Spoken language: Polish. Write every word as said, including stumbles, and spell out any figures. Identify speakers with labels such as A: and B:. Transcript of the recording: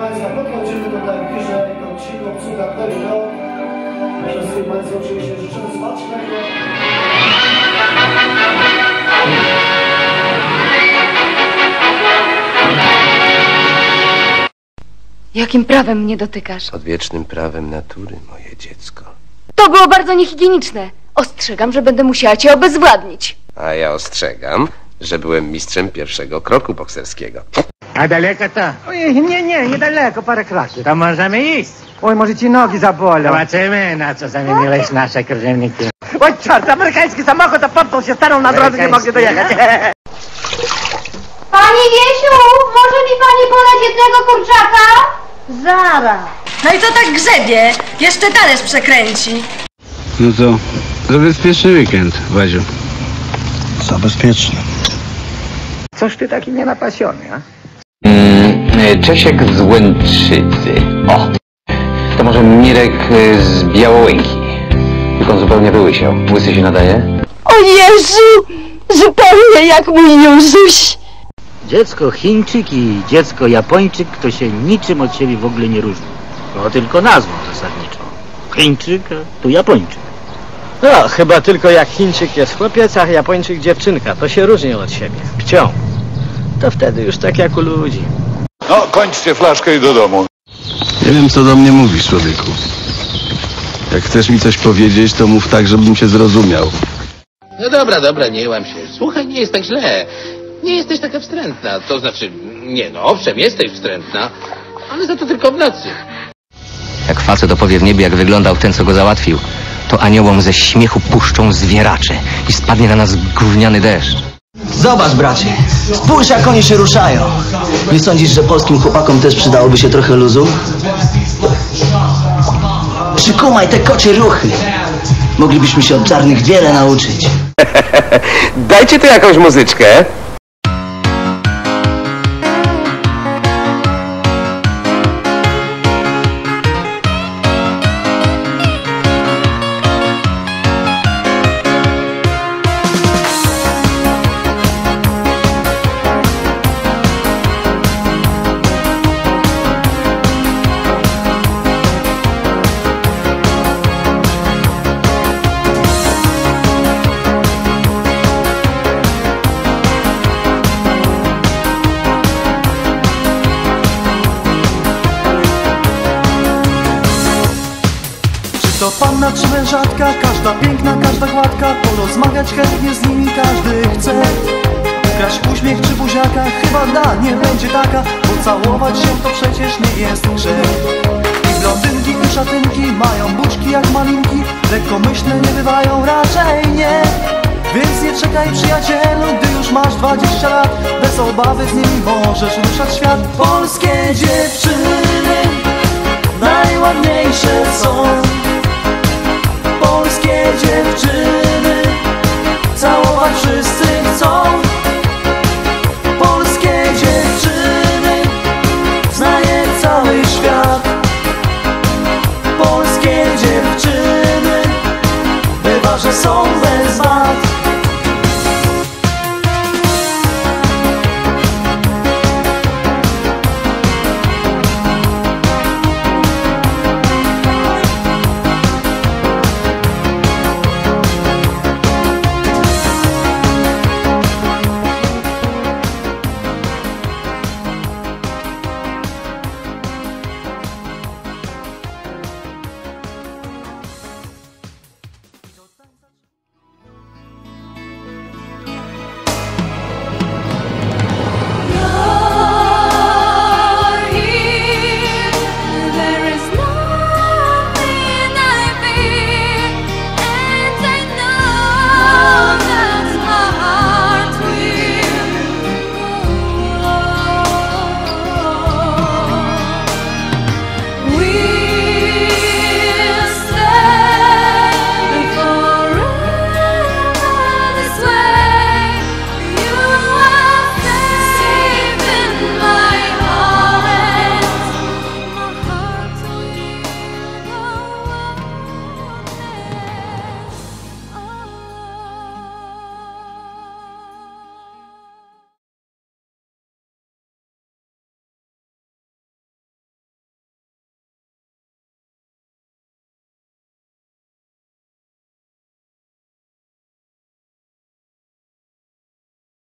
A: Państwa, podchodzimy do bliżej do odcinku obsługa Perio. Wszystkim Państwu oczywiście życzymy smacznego.
B: Jakim prawem mnie dotykasz?
C: Odwiecznym prawem natury, moje dziecko.
B: To było bardzo niehigieniczne. Ostrzegam, że będę musiała cię obezwładnić.
C: A ja ostrzegam, że byłem mistrzem pierwszego kroku bokserskiego.
D: A daleko to?
E: Oj, nie, nie, niedaleko, parę kroków.
D: To możemy iść.
E: Oj, może ci nogi zabolą.
D: Zobaczymy, na co zamieniłeś nasze krzyżniki.
E: Oj, czart, amerykański samochód, a popnął się starą na drodze, nie mogę dojechać.
F: Pani Wiesiu, może mi pani podać jednego kurczaka? Zaraz.
G: No i to tak grzebie. Jeszcze talerz przekręci.
H: No to zabezpieczny weekend, Wadziu.
A: Zabezpieczny.
E: Coś ty taki nienapasiony, a?
I: Mm, Czesiek z Łęczycy. O! To może Mirek z Białołęki. Tylko on zupełnie wyłysiał. Łysy się nadaje?
B: O Jezu! Zupełnie jak mój Józuś!
J: Dziecko Chińczyk i dziecko Japończyk to się niczym od siebie w ogóle nie różni. No tylko nazwą zasadniczą. Chińczyk, a tu Japończyk.
K: No, chyba tylko jak Chińczyk jest chłopiec, a Japończyk dziewczynka. To się różni od siebie. Pcią. To wtedy już tak jak u ludzi.
L: No, kończcie flaszkę i do domu.
H: Nie wiem, co do mnie mówisz, człowieku. Jak chcesz mi coś powiedzieć, to mów tak, żebym cię zrozumiał.
M: No dobra, dobra, nie łam się. Słuchaj, nie jest tak źle. Nie jesteś taka wstrętna. To znaczy, nie no, owszem, jesteś wstrętna, ale za to tylko w nocy.
I: Jak facet opowie w niebie, jak wyglądał ten, co go załatwił, to aniołom ze śmiechu puszczą zwieracze i spadnie na nas gówniany deszcz.
N: Zobacz, bracie, spójrz, jak oni się ruszają. Nie sądzisz, że polskim chłopakom też przydałoby się trochę luzu? Przykumaj te kocie ruchy. Moglibyśmy się od czarnych wiele nauczyć.
C: Dajcie tu jakąś muzyczkę.
A: To panna czy mężatka, każda piękna, każda gładka. Porozmawiać chętnie z nimi każdy chce. Ukraść uśmiech czy buziaka, chyba da, nie będzie taka. Pocałować się to przecież nie jest grzech. I blondynki i szatynki mają buźki jak malinki. Lekkomyślne nie bywają, raczej nie. Więc nie czekaj, przyjacielu, gdy już masz dwadzieścia lat. Bez obawy z nimi możesz ruszać świat. Polskie dziewczyny najładniejsze są. Polskie dziewczyny całować wszyscy chcą.